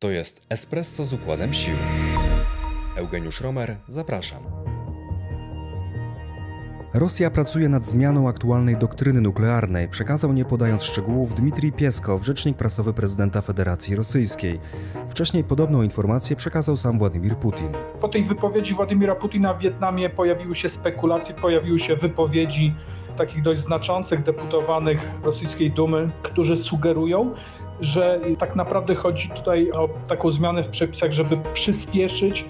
To jest Espresso z układem sił. Eugeniusz Romer, zapraszam. Rosja pracuje nad zmianą aktualnej doktryny nuklearnej, przekazał, nie podając szczegółów, Dmitrij Pieskow, rzecznik prasowy prezydenta Federacji Rosyjskiej. Wcześniej podobną informację przekazał sam Władimir Putin. Po tej wypowiedzi Władimira Putina w Wietnamie pojawiły się spekulacje, pojawiły się wypowiedzi takich dość znaczących deputowanych rosyjskiej Dumy, którzy sugerują, że tak naprawdę chodzi tutaj o taką zmianę w przepisach, żeby przyspieszyć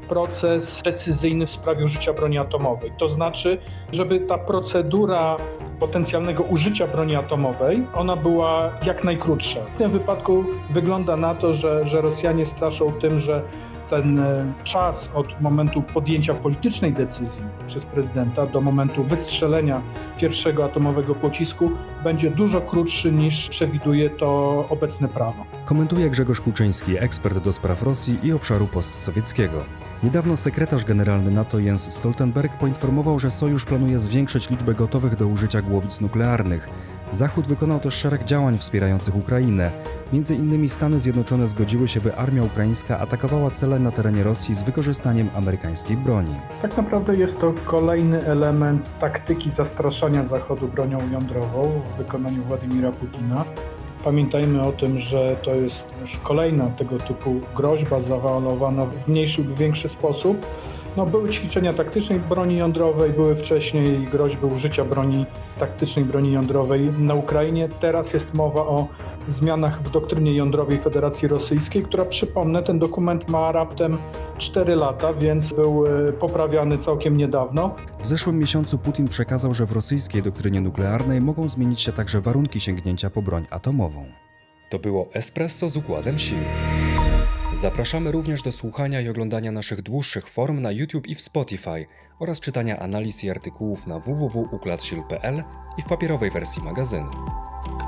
proces decyzyjny w sprawie użycia broni atomowej. To znaczy, żeby ta procedura potencjalnego użycia broni atomowej, ona była jak najkrótsza. W tym wypadku wygląda na to, że Rosjanie straszą tym, że ten czas od momentu podjęcia politycznej decyzji przez prezydenta do momentu wystrzelenia pierwszego atomowego pocisku będzie dużo krótszy, niż przewiduje to obecne prawo. Komentuje Grzegorz Kuczyński, ekspert do spraw Rosji i obszaru postsowieckiego. Niedawno sekretarz generalny NATO Jens Stoltenberg poinformował, że Sojusz planuje zwiększyć liczbę gotowych do użycia głowic nuklearnych. Zachód wykonał też szereg działań wspierających Ukrainę. Między innymi Stany Zjednoczone zgodziły się, by armia ukraińska atakowała cele na terenie Rosji z wykorzystaniem amerykańskiej broni. Tak naprawdę jest to kolejny element taktyki zastraszania Zachodu bronią jądrową w wykonaniu Władimira Putina. Pamiętajmy o tym, że to jest już kolejna tego typu groźba zawaalowana w mniejszy lub większy sposób. Były ćwiczenia taktycznej broni jądrowej, były wcześniej groźby użycia taktycznej broni jądrowej na Ukrainie. Teraz jest mowa o zmianach w doktrynie jądrowej Federacji Rosyjskiej, która, przypomnę, ten dokument ma raptem 4 lata, więc był poprawiany całkiem niedawno. W zeszłym miesiącu Putin przekazał, że w rosyjskiej doktrynie nuklearnej mogą zmienić się także warunki sięgnięcia po broń atomową. To było Espresso z układem sił. Zapraszamy również do słuchania i oglądania naszych dłuższych form na YouTube i w Spotify oraz czytania analiz i artykułów na www.układsil.pl i w papierowej wersji magazynu.